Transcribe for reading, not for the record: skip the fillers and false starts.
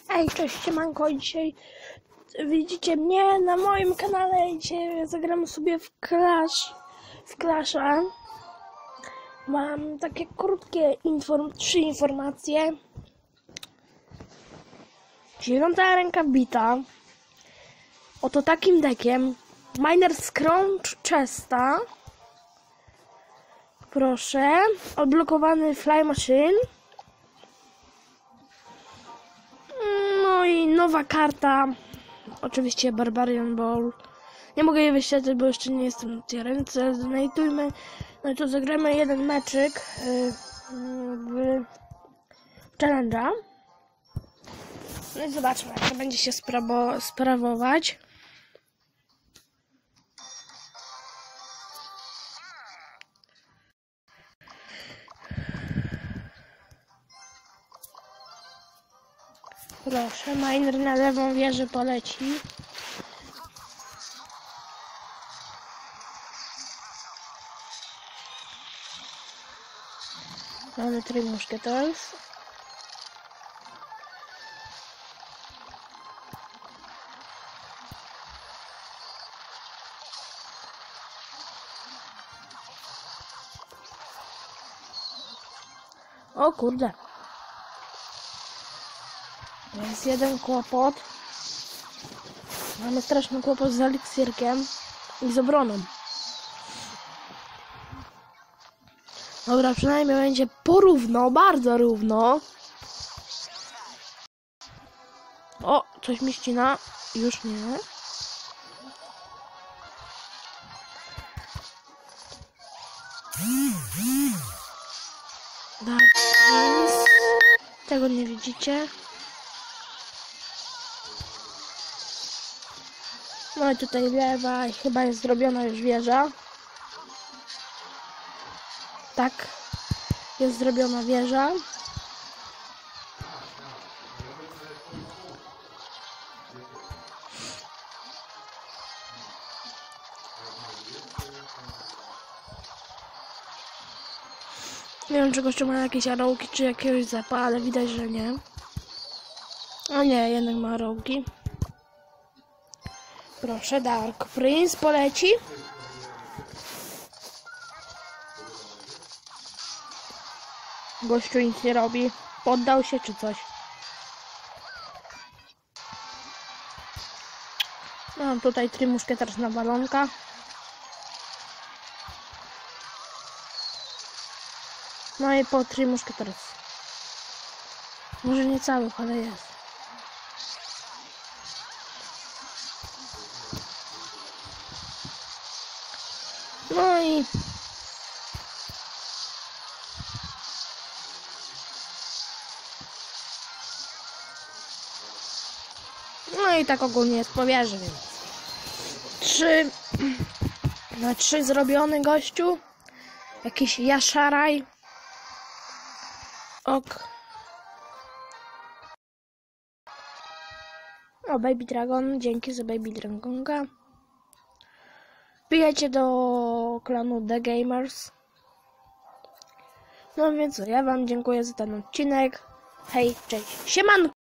Ej, cześć, siemanko, dzisiaj widzicie mnie na moim kanale. Dzisiaj zagramy sobie w Clasha. Mam takie krótkie trzy informacje. 9. ręka wbita. Oto takim deckiem. Miner's Crown Chesta. Proszę. Odblokowany Fly Machine. No i nowa karta. Oczywiście Barbarian Ball. Nie mogę jej wyświetlić, bo jeszcze nie jestem na tej ręce. Znajdujmy. No i tu zagramy jeden meczyk w challenge'a. No i zobaczmy, jak to będzie się sprawować. Proszę, miner na lewą wieżę poleci. Mamy 3 muszkieterów. O kurde. Jest jeden kłopot. Mamy straszny kłopot z eliksirkiem i z obroną. Dobra, przynajmniej będzie porówno, bardzo równo. O, coś mi ścina. Już nie. Tego nie widzicie. No i tutaj lewa i chyba jest zrobiona już wieża. Tak, jest zrobiona wieża. Nie wiem, czy gościu ma jakieś arrowki, czy jakiegoś zapa, ale widać, że nie. O nie, jednak ma arrowki. Proszę, Dark Prince poleci. Gościu nic nie robi. Poddał się czy coś. Mam tutaj 3 muszkieters na balonka. No i po 3 muszkieters. Może nie całych, ale jest. No i tak ogólnie jest po wieży, więc 3 na 3 zrobiony gościu. Jakiś jaszaraj. Ok. O, Baby Dragon, dzięki za Baby Dragonka. Wbijajcie do klanu The Gamers. No więc ja wam dziękuję za ten odcinek. Hej, cześć, siemanko!